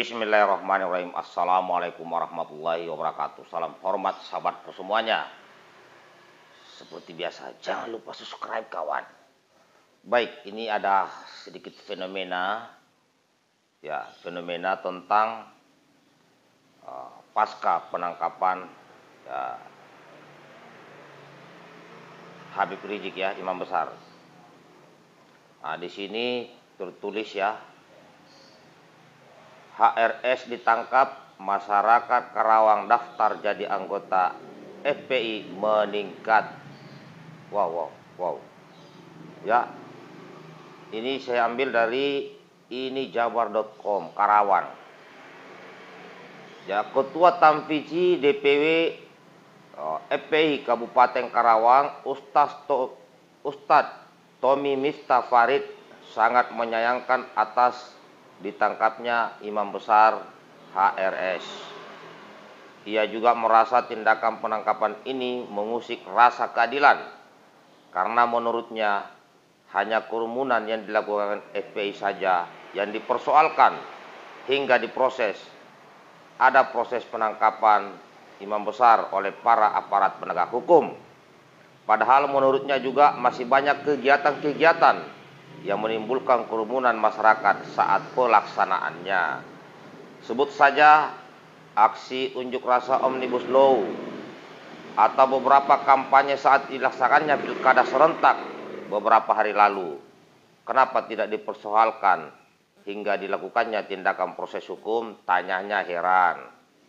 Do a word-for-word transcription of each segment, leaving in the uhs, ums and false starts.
Bismillahirrahmanirrahim. Assalamualaikum warahmatullahi wabarakatuh. Salam hormat sahabatku semuanya. Seperti biasa, jangan lupa subscribe kawan. Baik, ini ada sedikit fenomena, ya fenomena tentang uh, pasca penangkapan ya, Habib Rizik ya, Imam Besar. Nah, di sini tertulis ya, H R S ditangkap, masyarakat Karawang daftar jadi anggota F P I meningkat. Wow, wow, wow. Ya, ini saya ambil dari ini jabar dot com Karawang. Ya, Ketua Tanfizi D P W oh, F P I Kabupaten Karawang, Ustaz to, Ustadz Tommy Miftah Farid sangat menyayangkan atas ditangkapnya Imam Besar H R S. Ia juga merasa tindakan penangkapan ini mengusik rasa keadilan karena menurutnya hanya kerumunan yang dilakukan F P I saja yang dipersoalkan hingga diproses. Ada proses penangkapan Imam Besar oleh para aparat penegak hukum. Padahal menurutnya juga masih banyak kegiatan-kegiatan yang menimbulkan kerumunan masyarakat saat pelaksanaannya. Sebut saja aksi unjuk rasa Omnibus Law atau beberapa kampanye saat dilaksanakannya pilkada serentak beberapa hari lalu. Kenapa tidak dipersoalkan hingga dilakukannya tindakan proses hukum? Tanyanya heran.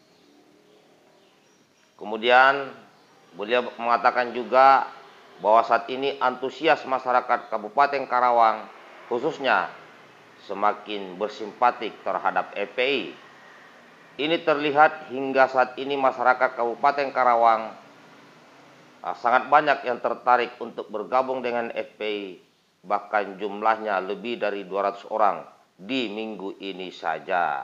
Kemudian beliau mengatakan juga bahwa saat ini antusias masyarakat Kabupaten Karawang khususnya semakin bersimpatik terhadap F P I. Ini terlihat hingga saat ini masyarakat Kabupaten Karawang ah, sangat banyak yang tertarik untuk bergabung dengan F P I, bahkan jumlahnya lebih dari dua ratus orang di minggu ini saja.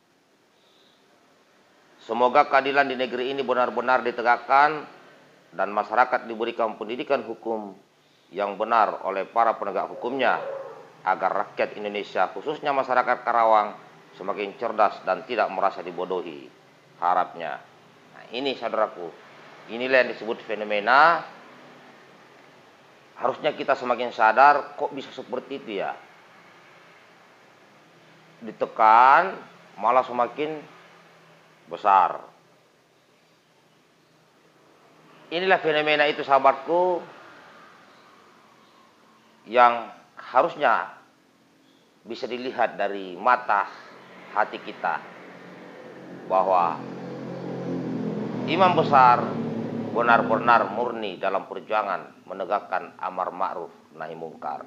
Semoga keadilan di negeri ini benar-benar ditegakkan dan masyarakat diberikan pendidikan hukum yang benar oleh para penegak hukumnya agar rakyat Indonesia khususnya masyarakat Karawang semakin cerdas dan tidak merasa dibodohi. Harapnya. Nah, ini saudaraku, inilah yang disebut fenomena. Harusnya kita semakin sadar, kok bisa seperti itu ya. Ditekan malah semakin besar. Inilah fenomena itu sahabatku yang harusnya bisa dilihat dari mata hati kita bahwa Imam Besar benar-benar murni dalam perjuangan menegakkan amar ma'ruf nahi mungkar.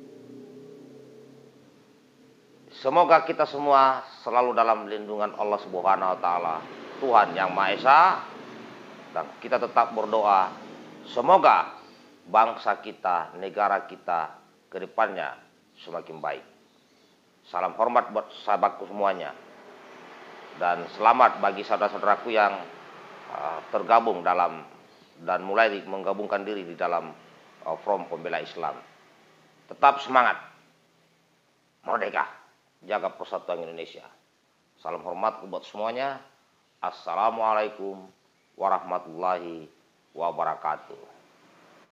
Semoga kita semua selalu dalam lindungan Allah Subhanahu wa taala, Tuhan yang Maha Esa. Dan kita tetap berdoa, semoga bangsa kita, negara kita ke depannya semakin baik. Salam hormat buat sahabatku semuanya. Dan selamat bagi saudara-saudaraku yang uh, tergabung dalam dan mulai menggabungkan diri di dalam uh, Front Pembela Islam. Tetap semangat, merdeka, jaga persatuan Indonesia. Salam hormat buat semuanya. Assalamualaikum warahmatullahi wabarakatuh.